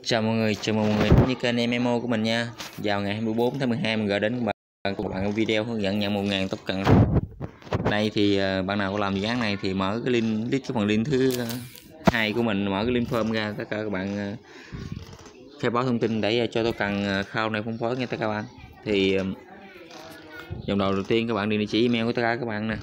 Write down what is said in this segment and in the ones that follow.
Chào mừng mọi người đến với kênh MMO của mình nha. Vào ngày 24 tháng 12 mình gửi đến các bạn video hướng dẫn nhận 1.000 token. Đây thì bạn nào có làm dự án này thì mở cái link cái phần link thứ hai của mình, mở cái link form ra, tất cả các bạn khai báo thông tin để cho token khao này phân phối nha tất cả các bạn. Thì dòng đầu tiên các bạn điền địa chỉ email của tất cả các bạn nè.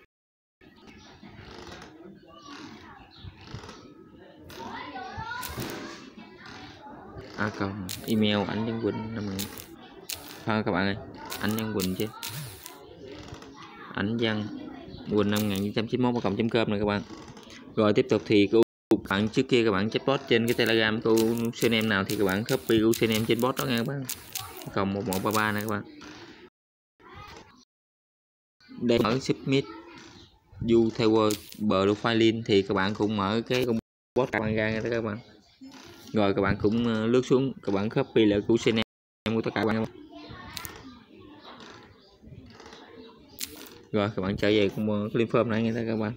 Còn email ảnh Nhân Quỳnh thôi các bạn ơi, ảnh Nhân Quỳnh chứ ảnh Văn Quỳnh 5991.com này các bạn. Rồi tiếp tục thì bạn trước kia các bạn chatbot trên cái Telegram của username nào thì các bạn copy username trên bot đó nha các bạn, còn 1133 này các bạn. Để mở submit view theo profile link thì các bạn cũng mở cái bot các bạn ra nha các bạn. Rồi các bạn cũng lướt xuống, các bạn copy lại của username của tất cả các bạn. Rồi các bạn trở về cùng cái link form này nha các bạn.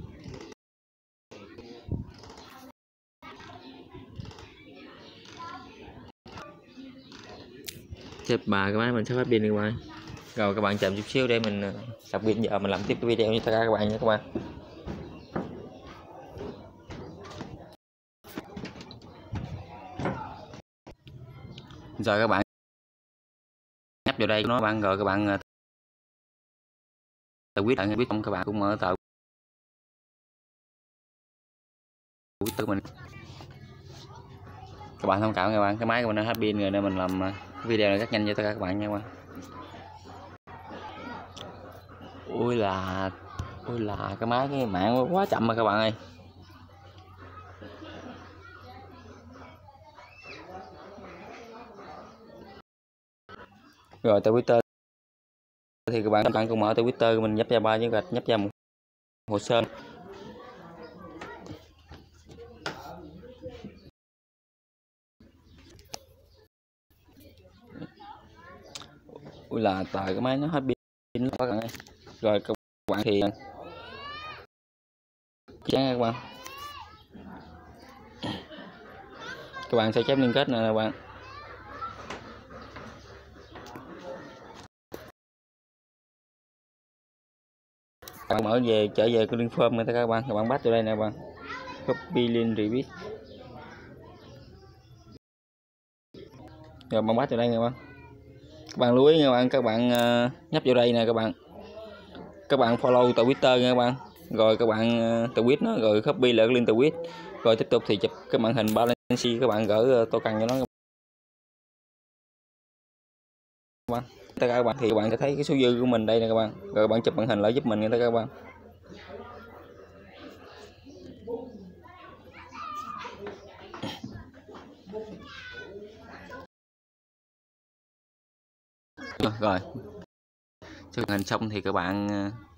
Chép bà cái máy mình sẽ phát pin đi qua. Rồi các bạn chờ chút xíu để mình sạc pin, giờ mình làm tiếp cái video như tất cả các bạn nha các bạn. Rồi các bạn nhấp vào đây nó bạn, rồi các bạn tự quyết định biết không, các bạn cũng mở tự quyết tự mình. Các bạn thông cảm các bạn, cái máy của mình đã hết pin rồi nên mình làm video này rất nhanh cho tất cả các bạn nha các bạn. Ui là cái máy cái mạng quá chậm mà các bạn ơi. Rồi Twitter thì các bạn cũng mở Twitter mình nhấp ra ba với gạch, nhấp ra một hồ sơ. Ui là tờ cái máy nó hết pin các bạn ơi. Rồi các bạn thì các bạn sẽ chép liên kết này nè các bạn. Các bạn mở về trở về cái link form này các bạn bắt vào đây nè các bạn, copy link repeat. Rồi bạn bắt vào đây nè các bạn lưu ý nha các bạn, các bạn nhấp vào đây nè các bạn follow Twitter nha các bạn, rồi các bạn tweet nó, rồi copy lại cái link tweet, rồi tiếp tục thì chụp cái màn hình balance các bạn gửi token cho nó các bạn. Tất cả các bạn thì các bạn sẽ thấy cái số dư của mình đây nè các bạn, rồi các bạn chụp màn hình lại giúp mình nha tất cả các bạn. Rồi chụp màn hình xong thì các bạn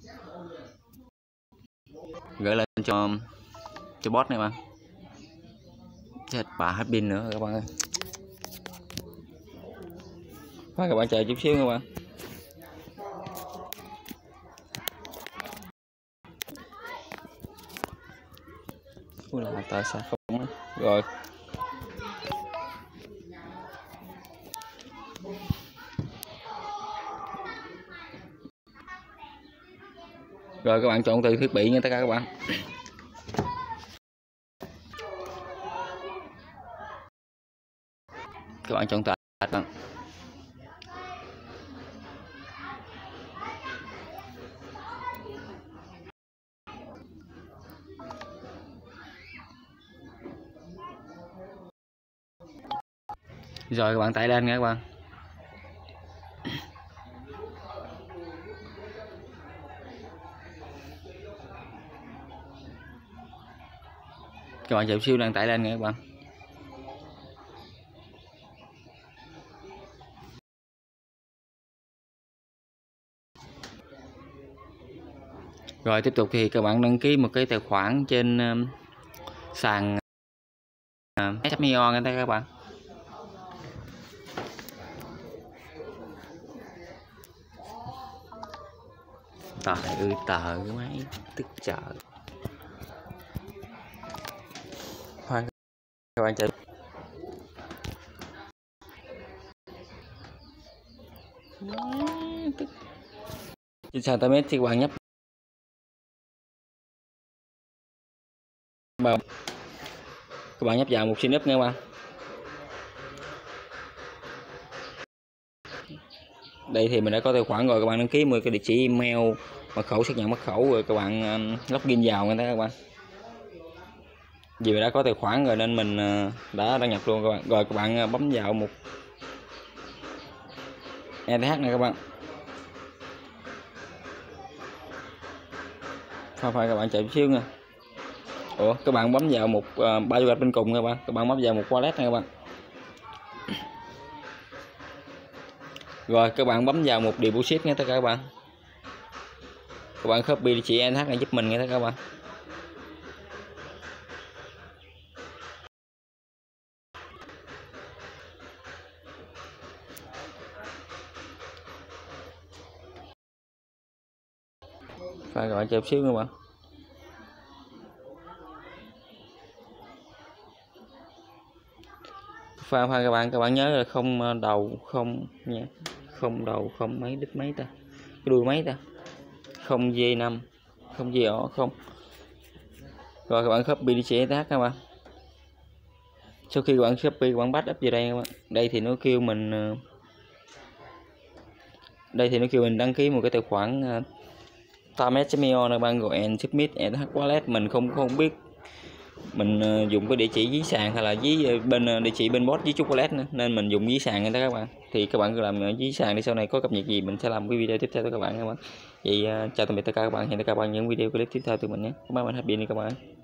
gửi lên cho bot này bạn. Chết bà hết pin nữa các bạn ơi. Các bạn chờ chút xíu các bạn. Ui là tại sao không á. Rồi các bạn chọn từ thiết bị nha tất cả các bạn. Các bạn chọn từ bạn. Rồi các bạn tải lên nha các bạn. Các bạn chờ xíu đang tải lên nha các bạn. Rồi tiếp tục thì các bạn đăng ký một cái tài khoản trên sàn SMIO nha các bạn. Trời ơi tờ cái máy tức trời. Khoan các bạn chờ. trên sàn Timet thì các bạn nhấp vào, các bạn nhấp vào một sign up nha các bạn. Đây thì mình đã có tài khoản rồi, các bạn đăng ký 10 cái địa chỉ email, mật khẩu xác nhận mật khẩu, rồi các bạn login vào nghe các bạn. Vì mình đã có tài khoản rồi nên mình đã đăng nhập luôn các bạn. Rồi các bạn bấm vào một ETH này các bạn. Phải các bạn chạy xíu nha. Các bạn bấm vào một ba dấu gạch bên cùng các bạn. Các bạn bấm vào một wallet này các bạn. Rồi các bạn bấm vào một deposit nghe tất cả các bạn. Các bạn copy địa chỉ ETH này giúp mình nghe tất cả các bạn. Phải các bạn chờ xíu các bạn. Pha các bạn nhớ là không đầu không nha, không đầu không mấy đít mấy ta, cái đuôi mấy ta, không V5 không gì ở không. Rồi các bạn copy địa chỉ ETH các bạn. Sau khi các bạn copy, các bạn bắt up về đây các bạn. Đây thì nó kêu mình đăng ký một cái tài khoản Timet.io các bạn, rồi and submit ETH wallet. Mình không biết mình dùng cái địa chỉ dí sàn hay là dí bên địa chỉ bên bot dí chút wallet nữa, nên mình dùng dí sàn các bạn. Thì các bạn cứ làm dí sàn đi, sau này có cập nhật gì mình sẽ làm cái video tiếp theo cho các bạn. Vậy chào tạm biệt tất cả các bạn, hẹn gặp các bạn những video clip tiếp theo từ mình nhé. Các bạn happy đi các bạn.